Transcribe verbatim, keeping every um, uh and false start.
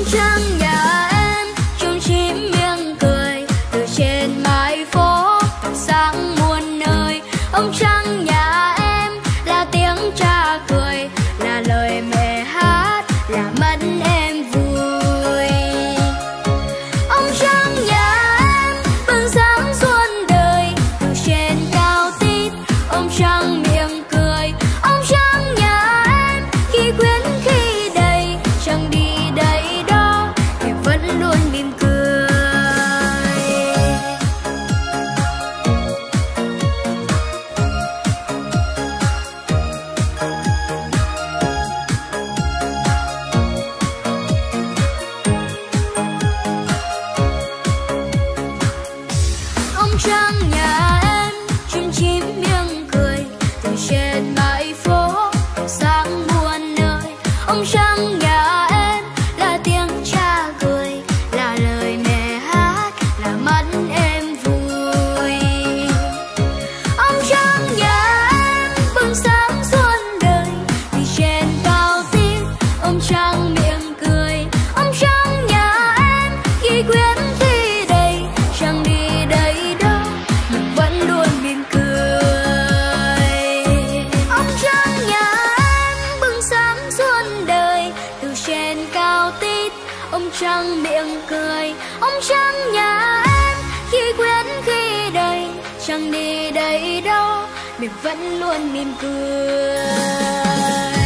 Ông trăng nhà em chung chim miệng cười từ trên mái phố sáng muôn nơi. Ông trăng nhà em là tiếng cha cười, là lời mẹ hát, là mắt em vui. Ông trăng nhà em bừng sáng xuân đời từ trên cao tít. Ông trăng miệng cười, ông trăng nhà em khi khuyến khi đầy, chẳng đi đây đó thì vẫn luôn mỉm cười. Ông trăng nhà em chim chim miệng cười từ trên mái phố sáng muôn nơi. Ông trăng nhà em là tiếng cha cười, là lời mẹ hát, là mắt em vui. Ông trăng nhà em bừng sáng xuân đời từ trên cao tít. Ông trăng miệng cười, ông trăng nhà em khi khuyến khi đầy, chẳng đi đây đâu nhưng vẫn luôn mỉm cười. Ông trăng nhà em bừng sáng xuân đời từ trên cao tít. Ông trăng miệng cười, ông trăng nhà em khi khuyến khi đầy, chẳng đi đây đâu mình vẫn luôn mỉm cười.